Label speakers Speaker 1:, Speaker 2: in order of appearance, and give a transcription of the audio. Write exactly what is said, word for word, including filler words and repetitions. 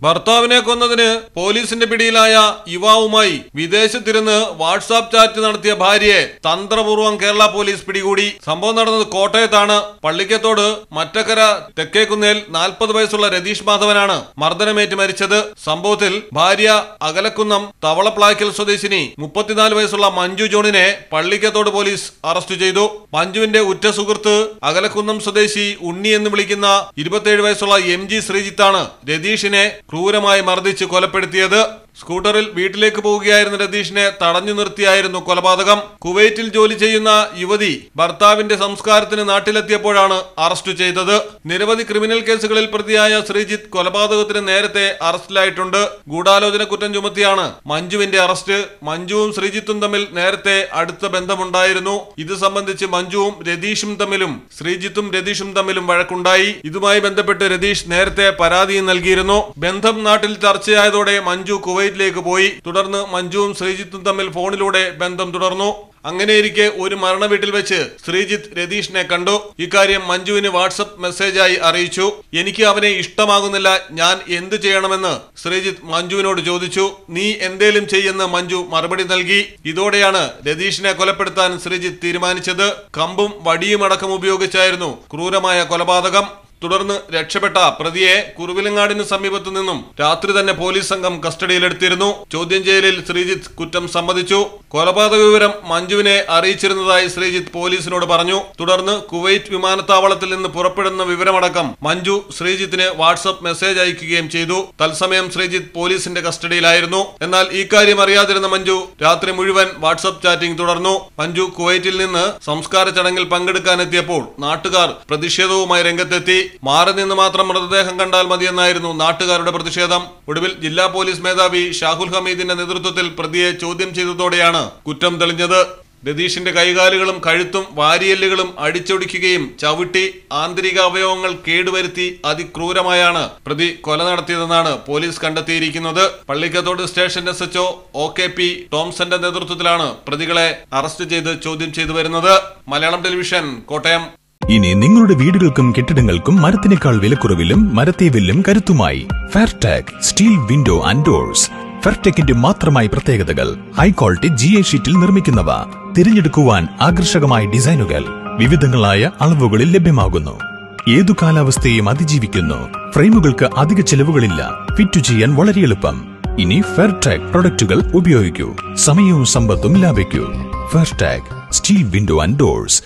Speaker 1: ഭർത്താവിനെ കൊന്നതിന് പോലീസിന്റെ പിടിയിലായ യുവാവുമായി വിദേശത്തിരുന്ന് വാട്സാപ്പ് ചാറ്റ് നടത്തിയ ഭാര്യയെ തന്ത്രപൂർവ്വം കേരള പോലീസ് പിടികൂടി. സംഭവം നടന്നത് കോട്ടയത്താണ്. പള്ളിക്കത്തോട് മറ്റക്കര തെക്കേക്കുന്നേൽ നാൽപ്പത് വയസ്സുള്ള രതീഷ് മാധവനാണ് മർദ്ദനമേറ്റ് മരിച്ചത്. സംഭവത്തിൽ ഭാര്യ അകലക്കുന്നം തവളപ്ലായ്ക്കൽ സ്വദേശിനി മുപ്പത്തിനാല് വയസ്സുള്ള മഞ്ജു ജോണിനെ പള്ളിക്കത്തോട് പോലീസ് അറസ്റ്റ് ചെയ്തു. മഞ്ജുവിന്റെ ഉറ്റ സുഹൃത്ത് അകലക്കുന്നം സ്വദേശി ഉണ്ണി എന്ന് വിളിക്കുന്ന ഇരുപത്തിയേഴ് വയസ്സുള്ള എം ജി ശ്രീജിത്താണ് രതീഷിനെ ക്രൂരമായി മർദ്ദിച്ച് കൊലപ്പെടുത്തിയത്. സ്കൂട്ടറിൽ വീട്ടിലേക്ക് പോവുകയായിരുന്ന രതീഷിനെ തടഞ്ഞു നിർത്തിയായിരുന്നു കൊലപാതകം. കുവൈറ്റിൽ ജോലി ചെയ്യുന്ന യുവതി ഭർത്താവിന്റെ സംസ്കാരത്തിന് നാട്ടിലെത്തിയപ്പോഴാണ് അറസ്റ്റ് ചെയ്തത്. നിരവധി ക്രിമിനൽ കേസുകളിൽ പ്രതിയായ ശ്രീജിത്ത് കൊലപാതകത്തിന് നേരത്തെ അറസ്റ്റിലായിട്ടുണ്ട്. ഗൂഢാലോചന കുറ്റം ചുമത്തിയാണ് മഞ്ജുവിന്റെ അറസ്റ്റ്. മഞ്ജുവും ശ്രീജിത്തും തമ്മിൽ നേരത്തെ അടുത്ത ബന്ധമുണ്ടായിരുന്നു. ഇത് സംബന്ധിച്ച് മഞ്ജുവും രതീഷും തമ്മിലും ശ്രീജിത്തും രതീഷും തമ്മിലും വഴക്കുണ്ടായി. ഇതുമായി ബന്ധപ്പെട്ട് രതീഷ് നേരത്തെ പരാതിയും നൽകിയിരുന്നു. ബന്ധം നാട്ടിൽ ചർച്ചയായതോടെ മഞ്ജു കുവൈറ്റ് ിലേക്ക് പോയി. തുടർന്ന് മഞ്ജുവും ശ്രീജിത്തും തമ്മിൽ ഫോണിലൂടെ ബന്ധം തുടർന്നു. അങ്ങനെയിരിക്കെ ഒരു മരണ വീട്ടിൽ വെച്ച് ശ്രീജിത്ത് രതീഷിനെ കണ്ടു. ഇക്കാര്യം മഞ്ജുവിന് വാട്സപ്പ് മെസ്സേജായി അറിയിച്ചു. എനിക്ക് അവനെ ഇഷ്ടമാകുന്നില്ല, ഞാൻ എന്ത് ചെയ്യണമെന്ന് ശ്രീജിത്ത് മഞ്ജുവിനോട് ചോദിച്ചു. നീ എന്തേലും ചെയ്യുന്ന മഞ്ജു മറുപടി നൽകി. ഇതോടെയാണ് രതീഷിനെ കൊലപ്പെടുത്താൻ ശ്രീജിത്ത് തീരുമാനിച്ചത്. കമ്പും വടിയും അടക്കം ഉപയോഗിച്ചായിരുന്നു ക്രൂരമായ കൊലപാതകം. തുടർന്ന് രക്ഷപ്പെട്ട പ്രതിയെ കുറുവിലങ്ങാടിന് സമീപത്തു നിന്നും രാത്രി തന്നെ പോലീസ് സംഘം കസ്റ്റഡിയിലെടുത്തിരുന്നു. ചോദ്യം ചെയ്യലിൽ ശ്രീജിത്ത് കുറ്റം സമ്മതിച്ചു. കൊലപാതക വിവരം മഞ്ജുവിനെ അറിയിച്ചിരുന്നതായി ശ്രീജിത്ത് പോലീസിനോട് പറഞ്ഞു. തുടർന്ന് കുവൈറ്റ് വിമാനത്താവളത്തിൽ നിന്ന് പുറപ്പെടുന്ന വിവരമടക്കം മഞ്ജു ശ്രീജിത്തിന് വാട്സപ്പ് മെസ്സേജ് അയക്കുകയും ചെയ്തു. തത്സമയം ശ്രീജിത്ത് പോലീസിന്റെ കസ്റ്റഡിയിലായിരുന്നു. എന്നാൽ ഈ കാര്യം അറിയാതിരുന്ന മഞ്ജു രാത്രി മുഴുവൻ വാട്സപ്പ് ചാറ്റിംഗ് തുടർന്നു. മഞ്ജു കുവൈറ്റിൽ നിന്ന് സംസ്കാര ചടങ്ങിൽ പങ്കെടുക്കാനെത്തിയപ്പോൾ നാട്ടുകാർ പ്രതിഷേധവുമായി രംഗത്തെത്തി. മാറി നിന്ന് മാത്രം മൃതദേഹം കണ്ടാൽ മതിയെന്നായിരുന്നു നാട്ടുകാരുടെ പ്രതിഷേധം. ഒടുവിൽ ജില്ലാ പോലീസ് മേധാവി ഷാഹുൽ ഹമീദിന്റെ നേതൃത്വത്തിൽ പ്രതിയെ ചോദ്യം ചെയ്തതോടെയാണ് കുറ്റം തെളിഞ്ഞത്. രതീഷിന്റെ കൈകാലുകളും കഴുത്തും വാരിയെല്ലുകളും അടിച്ചൊടിക്കുകയും ചവിട്ടി ആന്തരിക അവയവങ്ങൾ കേടുവരുത്തി അതിക്രൂരമായാണ് പ്രതി കൊല നടത്തിയതെന്നാണ് പോലീസ് കണ്ടെത്തിയിരിക്കുന്നത്. Pallikathodu station S H O O K P ടോംസന്റെ നേതൃത്വത്തിലാണ് പ്രതികളെ അറസ്റ്റ് ചെയ്ത് ചോദ്യം ചെയ്തു വരുന്നത്. മലയാളം ടെലിവിഷൻ, കോട്ടയം.
Speaker 2: ഇനി നിങ്ങളുടെ വീടുകൾക്കും കെട്ടിടങ്ങൾക്കും മരത്തിനേക്കാൾ വിലക്കുറവിലും മരത്തെ വെല്ലും കരുത്തുമായി Fairtech steel window and doors. ഫെയർടെക്കിന്റെ മാത്രമായി പ്രത്യേകതകൾ. ഹൈ ക്വാളിറ്റി ജി ഐ ഷീറ്റിൽ നിർമ്മിക്കുന്നവ. തിരഞ്ഞെടുക്കുവാൻ ആകർഷകമായ ഡിസൈനുകൾ വിവിധങ്ങളായ അളവുകളിൽ ലഭ്യമാകുന്നു. ഏതു കാലാവസ്ഥയെയും അതിജീവിക്കുന്നു. ഫ്രെയിമുകൾക്ക് അധിക ചെലവുകളില്ല. ഫിറ്റ് ചെയ്യാൻ വളരെ എളുപ്പം. ഇനി ഫെയർടെക് പ്രൊഡക്റ്റുകൾ ഉപയോഗിക്കൂ. സമയവും സമ്പത്തും ലാഭിക്കൂ. Fairtech steel window and doors.